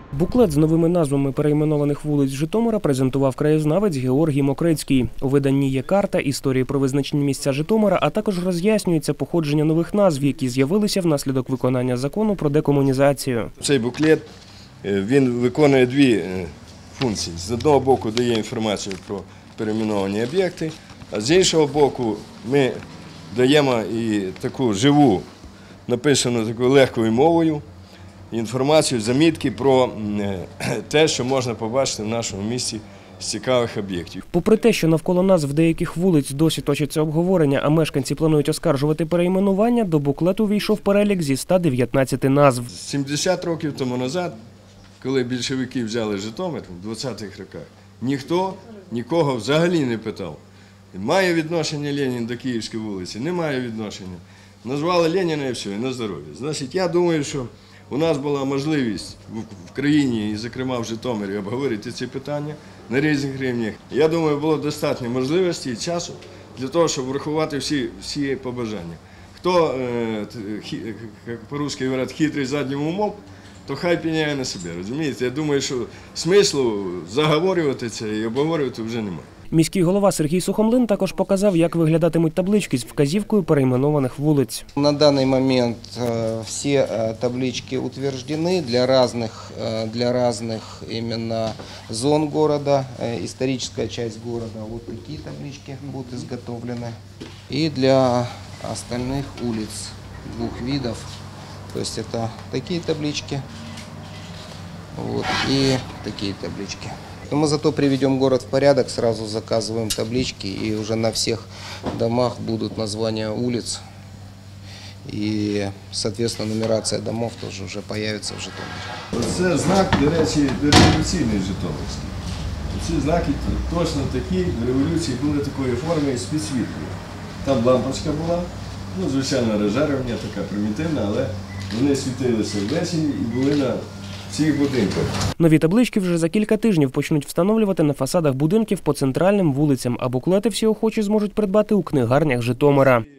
Буклет з новими назвами перейменованих вулиць Житомира презентував краєзнавець Георгій Мокрицький. У виданні є карта, історії про визначені місця Житомира, а також роз'яснюється походження нових назв, які з'явилися внаслідок виконання закону про декомунізацію. Цей буклет він виконує дві функції. З одного боку дає інформацію про перейменовані об'єкти, а з іншого боку ми даємо і таку живу, написану такою легкою мовою, інформацію, замітки про те, що можна побачити в нашому місті з цікавих об'єктів. Попри те, що навколо назв деяких вулиць досі точиться обговорення, а мешканці планують оскаржувати перейменування, до буклету увійшов перелік зі 119 назв. 70 років тому назад, коли більшовики взяли Житомир в 20-х роках, ніхто нікого взагалі не питав. Має відношення Ленін до Київської вулиці? Немає відношення. Назвали Леніна і все, і на здоров'я. Значить, я думаю, що у нас була можливість в країні, і зокрема в Житомирі, обговорити ці питання на різних рівнях. Я думаю, було достатньо можливості і часу для того, щоб врахувати всі побажання. Хто, по-русски говорять, хитрий заднім умом, то хай пеняє на себе, розумієте? Я думаю, що смислу заговорювати це і обговорювати вже немає. Міський голова Сергій Сухомлин також показав, як виглядатимуть таблички з вказівкою перейменованих вулиць. На даний момент всі таблички утверждені для різних іменно зон міста. Історична частина міста, ось такі таблички будуть зготовлені. І для остальних вулиць двох видів, тобто це такі таблички і такі таблички. Мы зато приведем город в порядок, сразу заказываем таблички, и уже на всех домах будут названия улиц. И, соответственно, нумерация домов тоже уже появится в Житомире. Це знак, до речі, революційний житомирський. Ці знаки точно такі, в революції були такої форми і з підсвіткою. Там лампочка була, звичайно, розжарювання, така примітивна, але вони світилися ввечері і були на всіх будинках. Нові таблички вже за кілька тижнів почнуть встановлювати на фасадах будинків по центральним вулицям, а буклети всі охочі зможуть придбати у книгарнях Житомира.